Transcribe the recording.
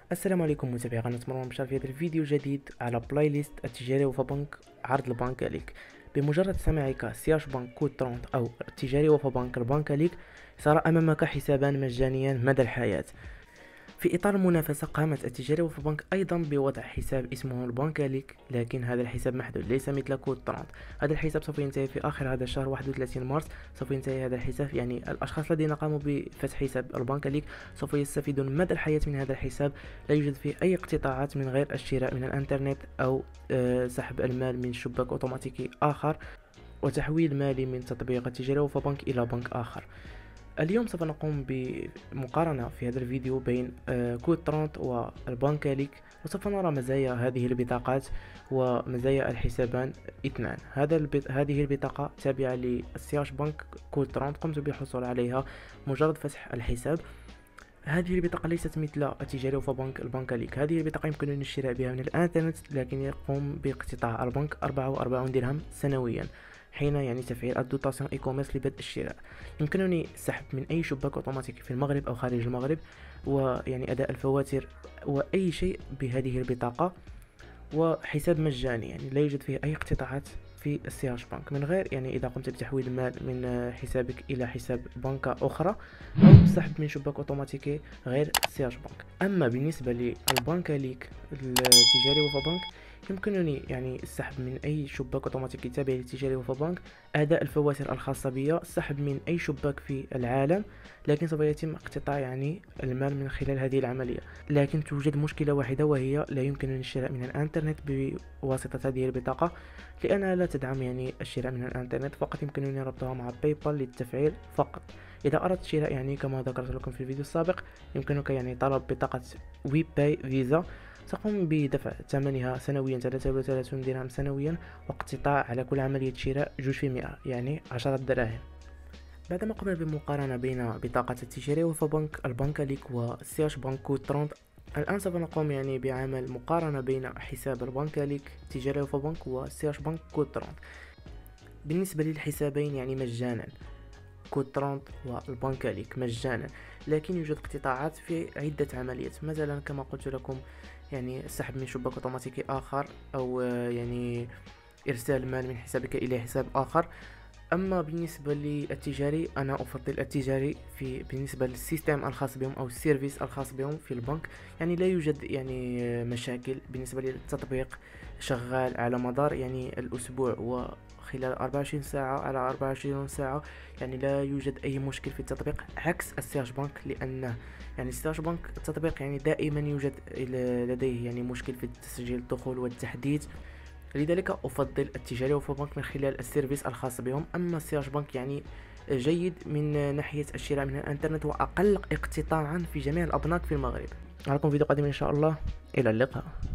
السلام عليكم متابعي قناة مروان بشار. في هذا الفيديو جديد على بلاي ليست التجاري وفا بنك عرض البنكة ليك. بمجرد سماعك سياش بنك كود 30 أو التجاري وفا بنك البنكة ليك صار أمامك حسابان مجانيا مدى الحياة. في إطار المنافسة قامت التجاري وفا بنك أيضا بوضع حساب اسمه البنكة ليك، لكن هذا الحساب محدود ليس مثل كود 30. هذا الحساب سوف ينتهي في آخر هذا الشهر 31 مارس. سوف ينتهي هذا الحساب، يعني الأشخاص الذين قاموا بفتح حساب البنكة ليك سوف يستفيدون مدى الحياة من هذا الحساب. لا يوجد فيه أي اقتطاعات من غير الشراء من الإنترنت أو سحب المال من شباك أوتوماتيكي آخر وتحويل مالي من تطبيق التجاري وفا بنك إلى بنك آخر. اليوم سوف نقوم بمقارنة في هذا الفيديو بين كود 30 والبنكة ليك، وسوف نرى مزايا هذه البطاقات ومزايا الحسابان اثنان. هذه البطاقة تابعة للسياش بنك كود 30، قمت بالحصول عليها مجرد فتح الحساب. هذه البطاقة ليست مثل التجاري وفا بنك البنكة ليك. هذه البطاقة يمكنني الشراء بها من الانترنت، لكن يقوم باقتطاع البنك 44 درهم سنويا حين تفعيل الدوتاسيون اي كوميرس لبدء الشراء. يمكنني السحب من اي شباك اوتوماتيكي في المغرب او خارج المغرب، اداء الفواتير واي شيء بهذه البطاقة، وحساب مجاني لا يوجد فيه اي اقتطاعات في السياش بنك، من غير اذا قمت بتحويل المال من حسابك الى حساب بنكة اخرى او السحب من شباك اوتوماتيكي غير السياش بنك. اما بالنسبة للبنكة ليك التجاري وفا بنك يمكنني السحب من اي شباك اوتوماتيكي تابع للتجاري وفا بنك، اداء الفواتير الخاصة بي، السحب من اي شباك في العالم، لكن سوف يتم اقتطاع المال من خلال هذه العملية. لكن توجد مشكلة واحدة، وهي لا يمكنني الشراء من الانترنت بواسطة هذه البطاقة، لأنها لا تدعم الشراء من الانترنت، فقط يمكنني ربطها مع باي بال للتفعيل فقط. إذا أردت شراء كما ذكرت لكم في الفيديو السابق، يمكنك طلب بطاقة وي باي فيزا، تقوم بدفع ثمنها سنويا 33 درهم سنويا، واقتطاع على كل عملية شراء 2%، 10 دراهم. بعدما قمنا بمقارنة بين بطاقة التجاري وفا بنك البنكة ليك والسياش بنك كود 30، الآن سوف نقوم بعمل مقارنة بين حساب البنكة ليك تجاري وفا بنك والسياش بنك كود 30. بالنسبة للحسابين مجانا، كود 30 والبنكة ليك مجانا، لكن يوجد اقتطاعات في عدة عمليات، مثلا كما قلت لكم السحب من شباك اوتوماتيكي آخر، أو إرسال مال من حسابك إلى حساب آخر. اما بالنسبه للتجاري انا افضل التجاري بالنسبه للسيستم الخاص بهم او السيرفيس الخاص بهم في البنك. لا يوجد مشاكل بالنسبه للتطبيق، شغال على مدار الاسبوع وخلال 24 ساعه على 24 ساعه، لا يوجد اي مشكل في التطبيق، عكس السيرش بنك، لانه السيرش بنك التطبيق دائما يوجد لديه مشكل في تسجيل الدخول والتحديث. لذلك أفضل التجاري وفا بنك من خلال السيرفيس الخاص بهم. أما السياج بنك جيد من ناحية الشراء من الانترنت، وأقل اقتطاعا في جميع الأبناك في المغرب. أراكم فيديو قادم إن شاء الله، إلى اللقاء.